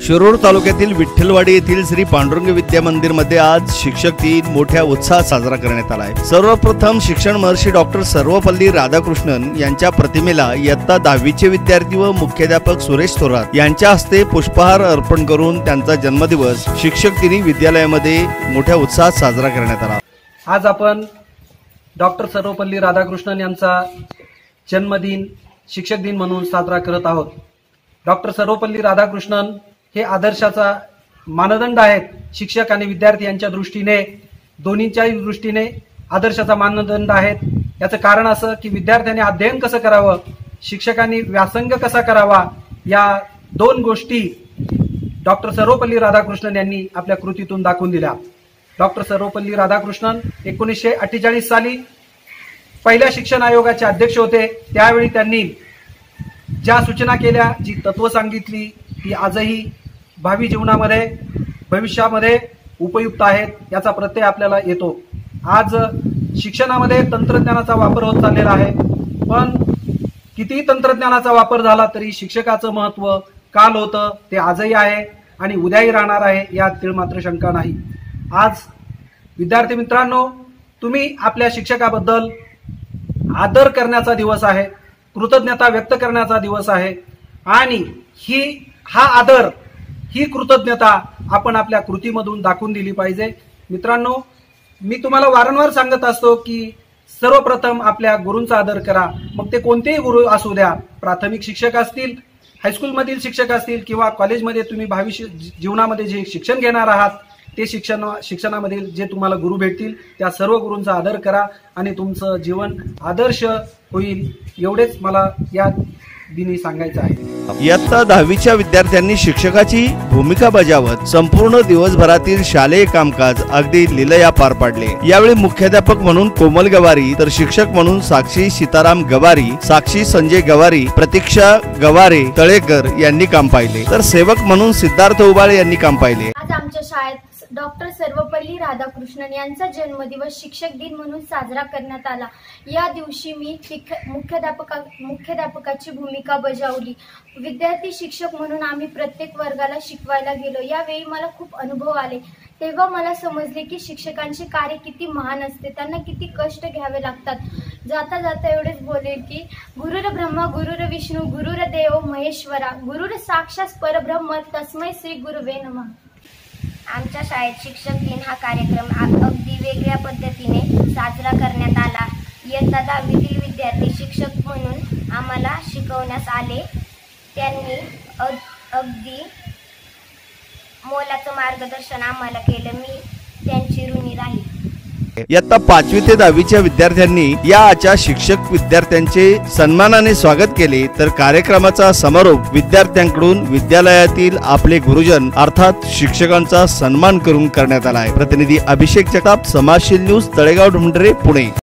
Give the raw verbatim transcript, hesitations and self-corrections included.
शिरूर तालुक्यातील विठ्ठलवाडी येथील श्री पांडुरंग विद्या मंदिर मध्ये आज शिक्षक दिन मोठ्या उत्साहात साजरा करण्यात आला आहे। सर्वप्रथम शिक्षण महर्षी डॉक्टर सर्वपल्ली राधाकृष्णन यांच्या प्रतिमेला इयत्ता दहावीचे विद्यार्थी व मुख्याध्यापक सुरेश थोरात यांच्या हस्ते पुष्पहार अर्पण करून त्यांचा जन्मदिवस शिक्षक दिनी विद्यालयामध्ये मोठ्या उत्साहात साजरा करण्यात आला। आज आपण डॉक्टर सर्वपल्ली राधाकृष्णन यांचा जन्मदिन शिक्षक दिन म्हणून साजरा करत आहोत। डॉक्टर सर्वपल्ली राधाकृष्णन हे आदर्शाचा मानदंड आहेत। शिक्षक आणि विद्यार्थी यांच्या दृष्टीने दोन्हीच्याही दृष्टीने आदर्शाचा मानदंड आहेत। याचं कारण असं की विद्यार्थ्यांनी अध्ययन कसं करावं, शिक्षकांनी व्यासंग कसा करावा, या दोन गोष्टी डॉक्टर सर्वपल्ली राधाकृष्णन यांनी आपल्या कृतीतून दाखवून दिल्या। डॉक्टर सर्वपल्ली राधाकृष्णन एकोणीसशे अठ्ठेचाळीस साली पहिल्या शिक्षण आयोगाचे अध्यक्ष होते। त्यावेळी त्यांनी ज्या सूचना केल्या, जी तत्व सांगितली, ती आजही भावी जीवनामध्ये भविष्यामध्ये उपयुक्त आहेत, याचा प्रत्यय आपल्याला येतो। आज शिक्षणामध्ये तंत्रज्ञानाचा वापर होत चाललेला आहे, पण किती तंत्रज्ञानाचा वापर झाला तरी शिक्षकाचं महत्त्व काल होतं ते आजही आहे आणि उद्याही राहणार आहे, यात तीळ मात्र शंका नाही। आज विद्यार्थी मित्रांनो, तुम्ही आपल्या शिक्षकाबद्दल आदर करण्याचा दिवस आहे, कृतज्ञता व्यक्त करण्याचा दिवस आहे आणि ही हा आदर, ही कृतज्ञता आपण आपल्या कृतीमधून दाखवून दिली पाहिजे। मित्रांनो, मी तुम्हाला वारंवार सांगत असतो की सर्वप्रथम आपल्या गुरूंचा आदर करा, मग ते कोणतेही गुरु असू द्या, प्राथमिक शिक्षक असतील, हायस्कूलमधील शिक्षक असतील किंवा कॉलेजमध्ये तुम्ही भावी जीवनामध्ये जे शिक्षण घेणार आहात ते शिक्षण शिक्षणामधील जे तुम्हाला गुरु भेटतील त्या सर्व गुरूंचा आदर करा आणि तुमचं जीवन आदर्श होईल, एवढेच मला या दिनी सांगायचं आहे। इयत्ता दहावीच्या विद्यार्थ्यांनी शिक्षकाची भूमिका बजावत संपूर्ण दिवसभरातील शालेय कामकाज अगदी लीलया पार पाडले। यावेळी मुख्याध्यापक म्हणून कोमल गवारी, तर शिक्षक म्हणून साक्षी सीताराम गवारी, साक्षी संजय गवारी, प्रतीक्षा गवारे तळेकर यांनी काम पाहिले, तर सेवक म्हणून सिद्धार्थ उबाळे यांनी काम पाहिले। आज आमच्या शाळेत डॉक्टर सर्वपल्ली राधाकृष्णन यांचा जन्मदिवस शिक्षक दिन म्हणून साजरा करण्यात आला। या दिवशी मी मुख्याध्यापका मुख्याध्यापकाची भूमिका बजावली। विद्यार्थी शिक्षक म्हणून आम्ही प्रत्येक वर्गाला शिकवायला गेलो। यावेळी मला खूप अनुभव आले। तेव्हा मला समजले की शिक्षकांचे कार्य किती महान असते, त्यांना किती कष्ट घ्यावे लागतात। जाता जाता एवढेच बोलेल की गुरुर ब्रह्मा गुरुर विष्णू गुरुर देव महेश्वरा गुरुर साक्षात परब्रह्म तस्मै श्री गुरुवे नमः। आमच्या शाळेत शिक्षक दिन हा कार्यक्रम अगदी वेगळ्या पद्धतीने साजरा करण्यात आला। इयत्ता दहावीतील विद्यार्थी शिक्षक म्हणून आम्हाला शिकवण्यास आले। त्यांनी अगदी मोलाचं मार्गदर्शन आम्हाला केलं। मी त्यांची ऋणी राहील। इयत्ता पाचवी ते दहावीच्या विद्यार्थ्यांनी या आजच्या शिक्षक विद्यार्थ्यांचे सन्मानाने स्वागत केले, तर कार्यक्रमाचा समारोप विद्यार्थ्यांकडून विद्यालयातील आपले गुरुजन अर्थात शिक्षकांचा सन्मान करून करण्यात आला आहे। प्रतिनिधी अभिषेक जगताप, समाजशील न्यूज, तळेगाव ढुंढरे, पुणे।